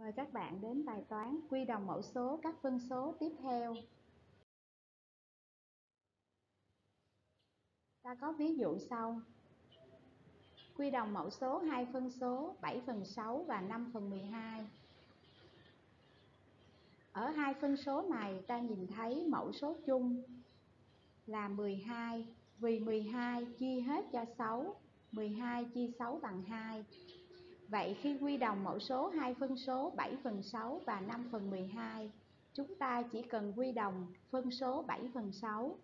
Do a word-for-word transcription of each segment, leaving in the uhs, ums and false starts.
Mời các bạn đến bài toán quy đồng mẫu số các phân số tiếp theo. Ta có ví dụ sau. Quy đồng mẫu số hai phân số bảy phần sáu và năm phần mười hai. Ở hai phân số này ta nhìn thấy mẫu số chung là mười hai, vì mười hai chia hết cho sáu, mười hai chia sáu bằng hai. Vậy khi quy đồng mẫu số hai phân số bảy phần sáu và năm phần mười hai, chúng ta chỉ cần quy đồng phân số bảy phần sáu.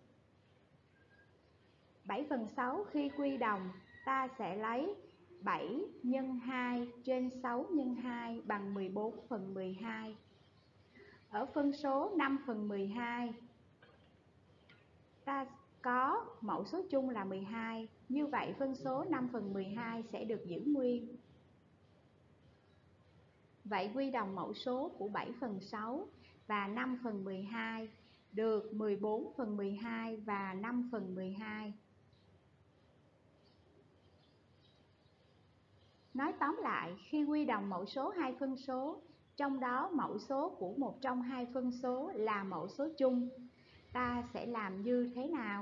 bảy phần sáu khi quy đồng, ta sẽ lấy bảy nhân hai trên sáu nhân hai bằng mười bốn phần mười hai. Ở phân số năm phần mười hai, ta có mẫu số chung là mười hai, như vậy phân số năm phần mười hai sẽ được giữ nguyên. Vậy quy đồng mẫu số của bảy phần sáu và năm phần mười hai được mười bốn phần mười hai và năm phần mười hai. Nói tóm lại, khi quy đồng mẫu số hai phân số, trong đó mẫu số của một trong hai phân số là mẫu số chung, ta sẽ làm như thế nào?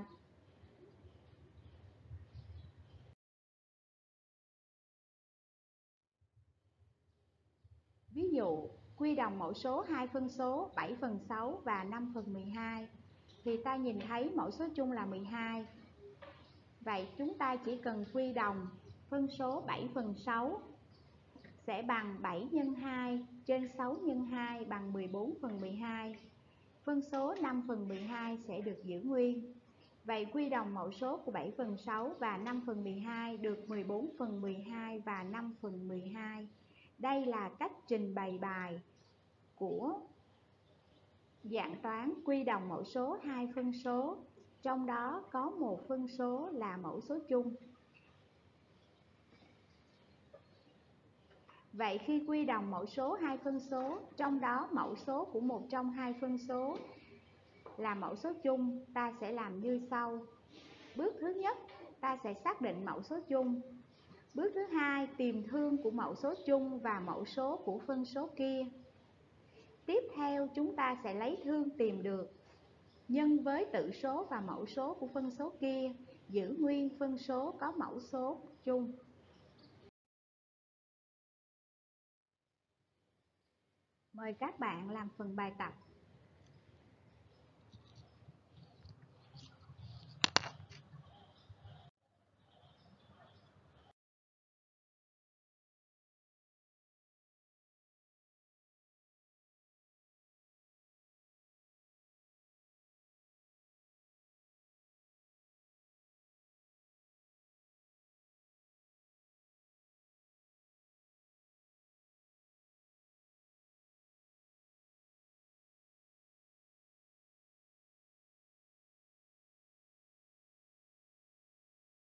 Ví dụ, quy đồng mẫu số hai phân số bảy phần sáu và năm phần mười hai, thì ta nhìn thấy mẫu số chung là mười hai. Vậy chúng ta chỉ cần quy đồng phân số bảy phần sáu sẽ bằng bảy nhân hai trên sáu nhân hai bằng mười bốn phần mười hai. Phân số năm phần mười hai sẽ được giữ nguyên. Vậy quy đồng mẫu số của bảy phần sáu và năm phần mười hai được mười bốn phần mười hai và năm phần mười hai. Đây là cách trình bày bài của dạng toán quy đồng mẫu số hai phân số, trong đó có một phân số là mẫu số chung. Vậy khi quy đồng mẫu số hai phân số, trong đó mẫu số của một trong hai phân số là mẫu số chung, ta sẽ làm như sau. Bước thứ nhất, ta sẽ xác định mẫu số chung. Bước thứ hai, tìm thương của mẫu số chung và mẫu số của phân số kia. Tiếp theo, chúng ta sẽ lấy thương tìm được, nhân với tự số và mẫu số của phân số kia, giữ nguyên phân số có mẫu số chung. Mời các bạn làm phần bài tập.